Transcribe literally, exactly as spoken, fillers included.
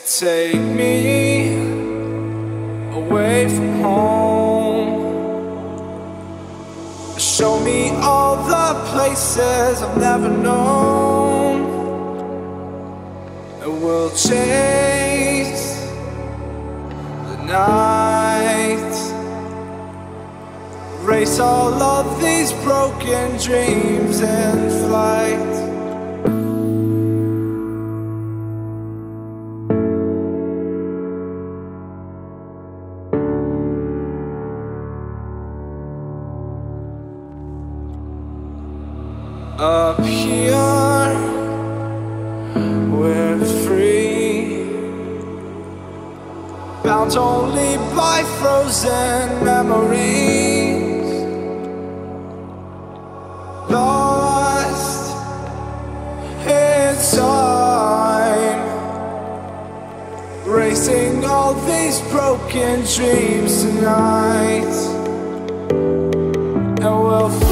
Take me away from home. Show me all the places I've never known. And we'll chase the night, race all of these broken dreams in flight. Up here, we're free, bound only by frozen memories, lost in time, racing all these broken dreams tonight, and we'll